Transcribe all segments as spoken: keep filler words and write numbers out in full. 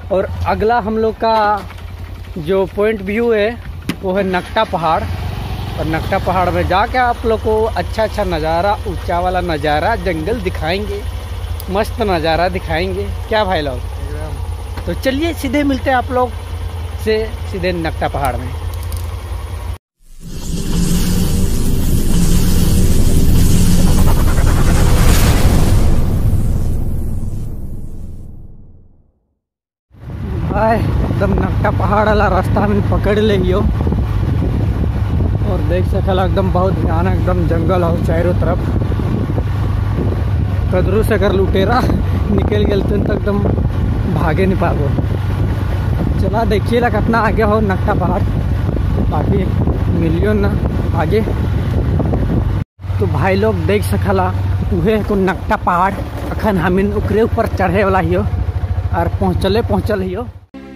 और अगला हम लोग का जो पॉइंट व्यू है वो है नकटा पहाड़। और नकटा पहाड़ में जाके आप लोग को अच्छा अच्छा नज़ारा, ऊंचा वाला नज़ारा, जंगल दिखाएंगे, मस्त नज़ारा दिखाएंगे। क्या भाई लोग? तो चलिए सीधे मिलते हैं आप लोग से सीधे नकटा पहाड़ में। भाई एकदम नकटा पहाड़ वाला रास्ता में पकड़ लियो और देख सकला एकदम बहुत भयानक एकदम जंगल हो चारों तरफ। कदरू से अगर लुटेरा निकल गए तो एकदम भागे नहीं पाबो। चला देखिए ला कितना आगे हो नकटा पहाड़, काफ़ी मिलियन ना आगे। तो भाई लोग देख सकला उहे को नकटा पहाड़। अखन हमिन उकरे ऊपर चढ़े वाला हियो और पहुँचले पहुँचल हियो।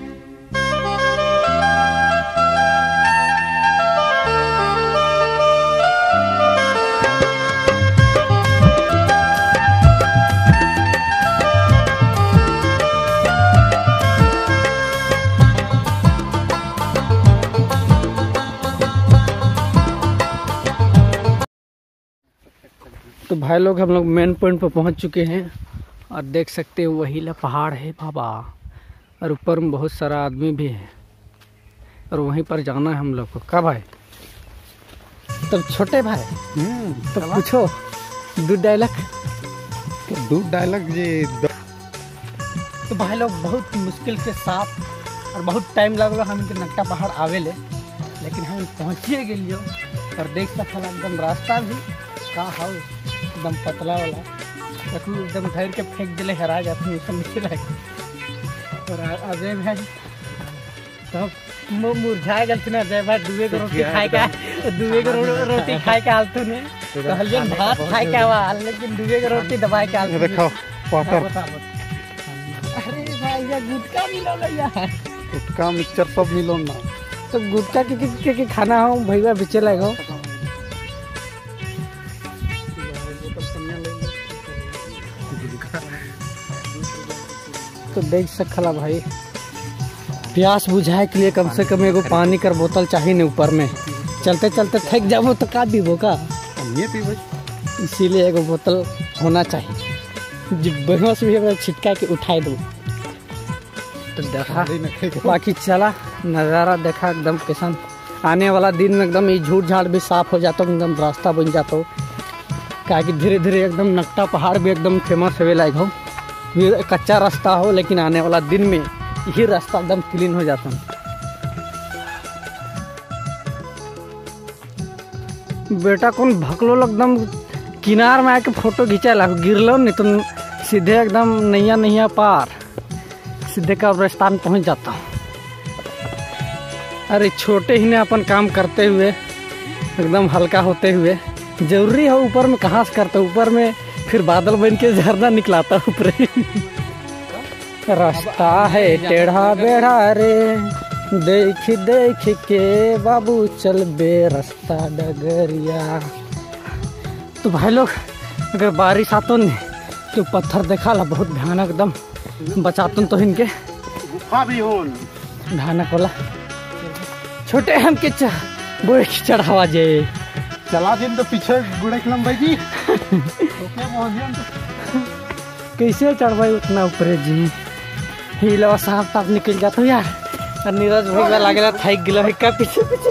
तो भाई लोग हम लोग मेन पॉइंट पर पहुंच चुके हैं और देख सकते हैं वही ला पहाड़ है बाबा। और ऊपर में बहुत सारा आदमी भी है और वहीं पर जाना है हम लोग को। का भाई? तब छोटे भाई तो पूछो दो डायलॉग दो डायलॉग जी। तो भाई लोग बहुत मुश्किल के साथ और बहुत टाइम लगेगा हम इनके नकटा पहाड़ आवे ले, लेकिन हम पहुँचिए गए और देख सकला एकदम रास्ता भी का हाउ एकदम पतला वाला एकदम ठहर के फेंक दिले हरा जाते हैं नीचे लगे। और अजय भाई तो मुरझा गल ना अजय भाई दुए को रोटी खाए का दुए को रोटी खाए के आलतू ने तो हलियन भात खाए के आवा लेकिन दुए को रोटी दबाए के आलतू देखो वाटर। अरे भाई ये गुटका मिलो यार, गुटका मिक्सचर सब मिलो ना। तो गुटका के के, के खाना हो भैया बेचे लगो। तो देख सकला भाई प्यास बुझाए के लिए कम से कम एगो पानी का बोतल चाहिए न ऊपर में। चलते चलते थक जाबो तो का पीबो का, इसीलिए एगो बोतल होना चाहिए जो बेहोश भी अगर छिटका के उठाए दो। तो देखा बाकी चला नज़ारा देखा एकदम कैसा आने वाला दिन में एकदम ये झूठ झाड़ भी साफ हो जाता, एकदम रास्ता बन जाता। क्या कि धीरे धीरे एकदम नकटा पहाड़ भी एकदम फेमस होवे लायक हो। कच्चा रास्ता हो लेकिन आने वाला दिन में यही रास्ता एकदम क्लीन हो जाता है। बेटा कौन भकलो एकदम किनार में आके फोटो खींचा ला गिरलो नहीं तो सीधे एकदम नैया नैया पार सीधे कब्रिस्तान पहुंच जाता हूँ। अरे छोटे ही ने अपन काम करते हुए एकदम हल्का होते हुए जरूरी है ऊपर में कहाँ से करते ऊपर में फिर बादल बन के झरना निकलाता ऊपर। रास्ता है टेढ़ा बेढ़ा रे देख देख के बाबू चल बे रास्ता डगरिया। तो भाई लोग अगर बारिश आतो नहीं तो पत्थर देखा ला बहुत भयानक एकदम बचातन तो इनके भयानक वाला छोटे हम के बुढ़े की चढ़ावा जे चला दिन तो पीछे गुड़े खिलम भाई जी। कैसे चढ़वाई उतना ऊपर जी हिलवा साहब तक निकल जाता यार। और नीरज भैया लगेला थक गया हिक्का पीछे पीछे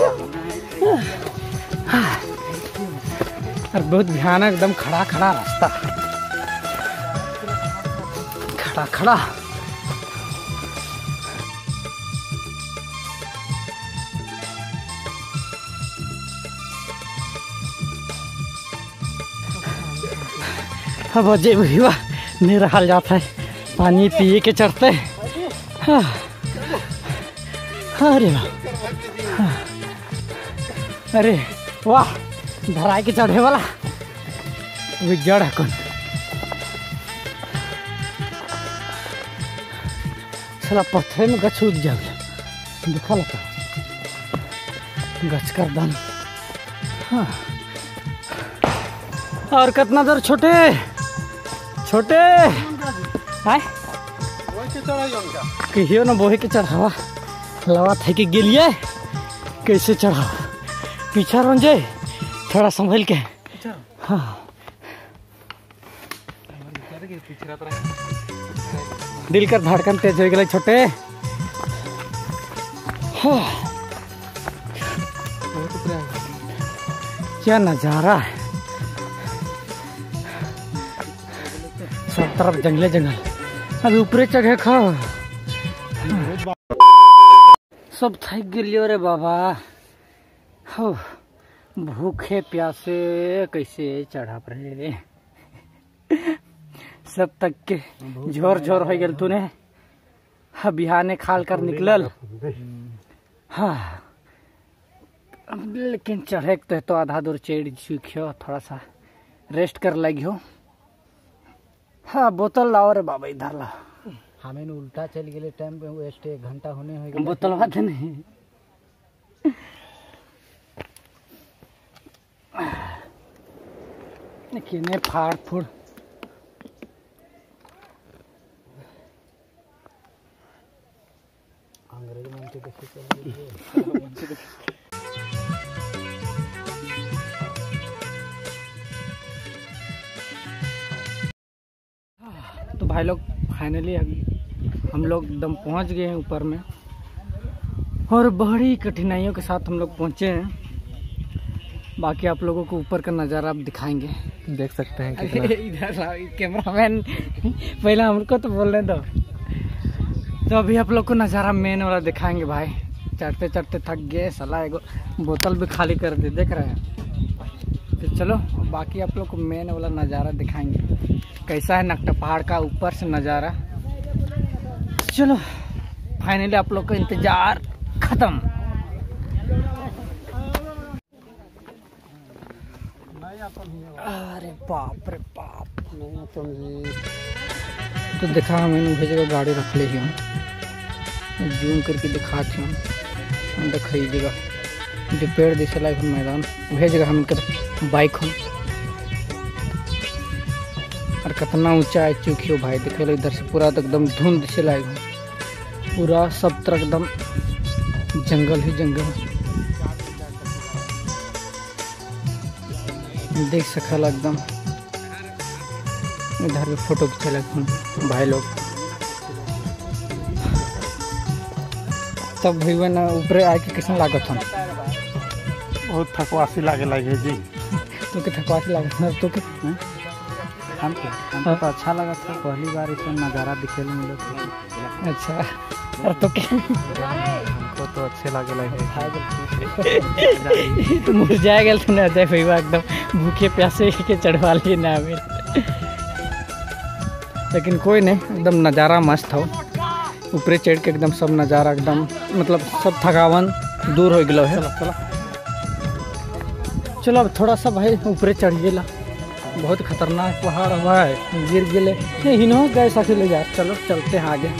और बहुत भयानक एकदम खड़ा खड़ा रास्ता खड़ा खड़ा। अब अजय भैया नहीं रहा जाता है पानी पिए के चढ़ते। हाँ अरे वाह अरे वाह धराई के चढ़े वाला वो जड़ है कौन साला पत्थर में गछ उग जाए देखा लगा गछ कर दम। हाँ और कितना देर छोटे छोटे हाय चढ़ाई उनका कहियो ना बोहे के चढ़ावा लवा थे कि गेलिए कैसे चढ़ावा पीछा रंजे थोड़ा संभल के। हाँ दिल कर धड़कन तेज हो गए छोटे। हाँ क्या नजारा है, सब तरफ जंगले जंगल। अभी ऊपरे चढ़े खा सब थक गलियो रे बाबा। हो भूखे प्यासे कैसे चढ़ा रहे सब तक के झोर झोर हो गल तूने। हाँ बिहाने खाल कर निकलल। हाँ लेकिन चढ़े तो, तो आधा दूर चढ़ चुकियो, थोड़ा सा रेस्ट कर लगियो। हाँ बोतल लाओ रे बाबा इधर ला। हमें उल्टा चल गए टाइम पे वेस्ट एक घंटा होने हो बोतल बात नहीं किने फाड़ फूड़ अंग्रेजी में उनके कैसे चल तो भाई लोग फाइनली हम लोग एकदम पहुंच गए हैं ऊपर में, और बड़ी कठिनाइयों के साथ हम लोग पहुंचे हैं। बाकी आप लोगों को ऊपर का नज़ारा आप दिखाएंगे, देख सकते हैं। इधर कैमरामैन पहले हमको तो बोलने दो। तो अभी आप लोग को नज़ारा मेन वाला दिखाएंगे भाई। चढ़ते चढ़ते थक गए, साला एगो बोतल भी खाली कर दे, देख रहे हैं। फिर चलो बाकी आप लोग को मेन वाला नज़ारा दिखाएंगे कैसा है नकटा पहाड़ का ऊपर से नज़ारा। चलो फाइनली आप लोग का इंतजार खत्म। अरे बाप रे बाप, तो देखा मैंने वही जगह गाड़ी रख ली हूँ, जूम करके दिखाती हूँ। देखा ये जगह जो पेड़ दिखे लाइक मैदान, वही जगह हम बाइक हूँ। और कितना ऊंचा है चुकी हो भाई, देखे लो इधर से पूरा एकदम धुंध से लाइक हूँ। पूरा सब तरफ एकदम जंगल ही जंगल देख सकल एकदम। इधर भी फोटो खींचे भाई लोग। तब भैया ना ऊपर आके कैसा लागत हम बहुत थकवासी लागे लगे जी। तो के थकवासी लागत ना तो के हमको हमको तो अच्छा लगा था, पहली बार इसमें नज़ारा दिखे मिले। अच्छा और तो के हमको तो अच्छे लगे लगे तो मुरझा गया तो ना दे भैया एकदम भूखे प्यासे के चढ़वा लिए ना हमें। लेकिन कोई नहीं, एकदम नज़ारा मस्त हो। ऊपरे चढ़ के एकदम सब नज़ारा एकदम मतलब सब थकावन दूर हो गया है। चलो चलो अब थोड़ा सा भाई ऊपरे चढ़ गया, बहुत खतरनाक पहाड़ हुआ है, गिर गए हिनो गए साथी ले जा। चलो चलते हैं आगे।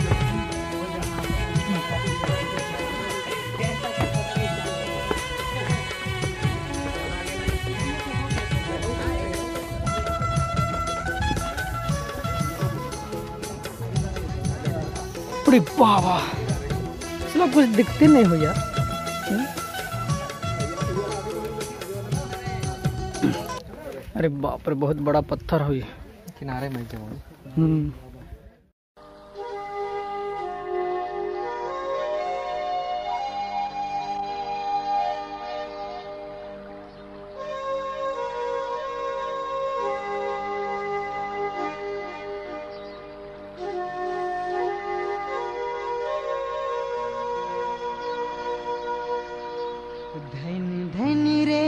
अरे बाबा चलो कुछ दिखते नहीं हो यार। अरे बाप रे बहुत बड़ा पत्थर हो किनारे में जो हम्म धन धन रे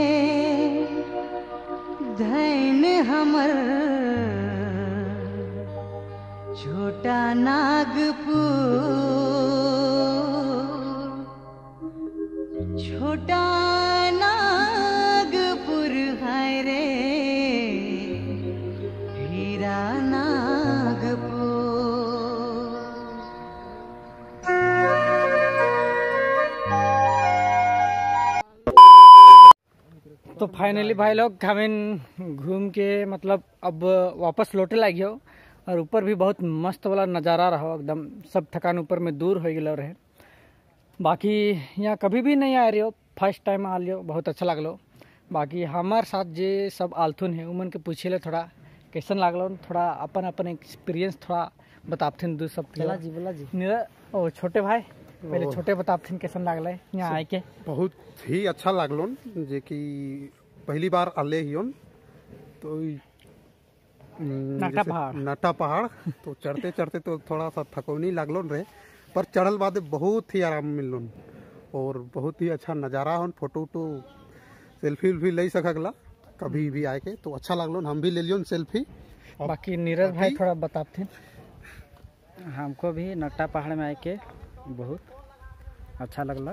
धन हमर छोटा नागपुर, छोटा नागपुर है रे हीरा नागपुर। तो फाइनली भाई लोग हमें घूम के मतलब अब वापस लौटे लगे हो। और ऊपर भी बहुत मस्त वाला नज़ारा रहा एकदम, सब थकान ऊपर में दूर हो गया रहे। बाकी यहाँ कभी भी नहीं आ रही हो, फर्स्ट टाइम आ लियो, बहुत अच्छा लगलो। बाकी हमारे साथ जे सब आलथुन है उमन के पूछे ले थोड़ा कैसन लागलो, थोड़ा अपन अपन एक्सपीरियंस थोड़ा बताते दू सब। चला जी बोला जी। निरा ओ छोटे भाई पहले छोटे बताते कैसन लागल यहाँ आए के। बहुत ही अच्छा लागलोन, जे कि पहली बार आले हियोन तो नाटा पहाड़ नाटा पहाड़ तो चढ़ते चढ़ते तो थोड़ा सा थकौनी लागलोन रहे, पर चढ़ल बाद बहुत ही आराम मिलोन और बहुत ही अच्छा नज़ारा होन। फोटो वोटो सेल्फी उल्फी ले सकला कभी भी आए के, तो अच्छा लागलोन, हम भी ले लियोन सेल्फी। बाकी नीरज भाई थोड़ा बताते। हमको भी नट्टा पहाड़ में आए के बहुत अच्छा लगलक।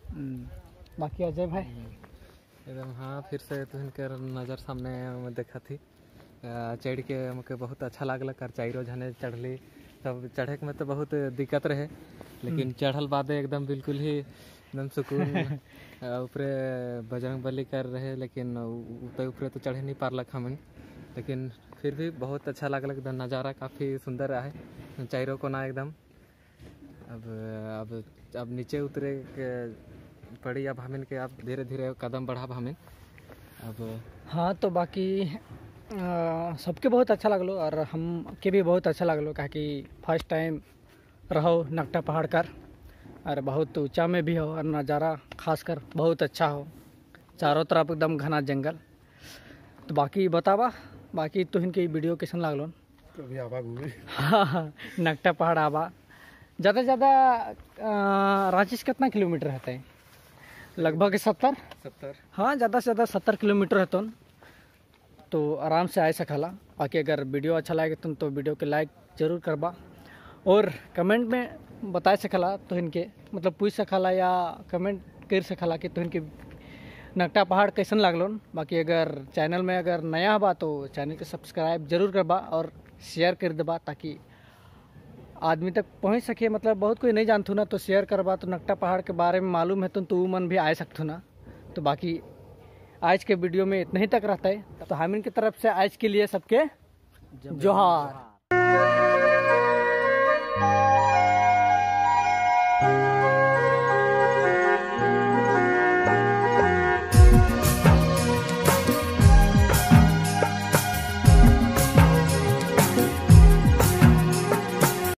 बाकी अजय भाई एकदम हाँ, फिर से तुहन के नज़र सामने में देखा थी, चढ़ के हमके बहुत अच्छा लागलक। और चारों जने चढ़ली, तब चढ़े में तो बहुत दिक्कत रहे, लेकिन चढ़ल बाद एकदम बिल्कुल ही एकदम सुकून। ऊपरे बजरंग बली कर रहे, लेकिन ऊपर ऊपरे तो चढ़े नहीं पारलक हमें, लेकिन फिर भी बहुत अच्छा लागलक। एकदम नज़ारा काफ़ी सुंदर रहा चारों को ना एकदम। अब अब अब नीचे उतरे के पड़ी, अब हमें के अब धीरे धीरे कदम बढ़ाब हमें अब। हाँ तो बाकी आ, सबके बहुत अच्छा लगलो और हम के भी बहुत अच्छा लगलो, कहा कि फर्स्ट टाइम रहो नकटा पहाड़ कर, और बहुत ऊंचा में भी हो और नज़ारा खासकर बहुत अच्छा हो, चारों तरफ एकदम घना जंगल। तो बाकी बतावा, बाकी तो इनके वीडियो कैसन लागलो? कभी आवा घूमे। हाँ हाँ नकटा पहाड़ आवा। ज़्यादा से ज़्यादा रांची से कितना किलोमीटर रहता है? लगभग सत्तर सत्तर हाँ, ज़्यादा से ज़्यादा सत्तर किलोमीटर रहता है, तो आराम से आ सकला। बाकी अगर वीडियो अच्छा लगे तुम तो वीडियो के लाइक जरूर करबा और कमेंट में बता सकला, तो इनके मतलब पूछ सकला या कमेंट कर सकला कि तो इनके नकटा पहाड़ कैसन लागलो। बाकी अगर चैनल में अगर नया बा तो चैनल के सब्सक्राइब जरूर करबा और शेयर कर देबा, ताकि आदमी तक पहुंच सके। मतलब बहुत कोई नहीं जानथु ना, तो शेयर करबा तो नकटा पहाड़ के बारे में मालूम है तो तू मन भी आ सकथु ना। तो बाकी आज के वीडियो में इतना ही तक रहता है, तो हम इनकी तरफ से आज के लिए सबके जोहार।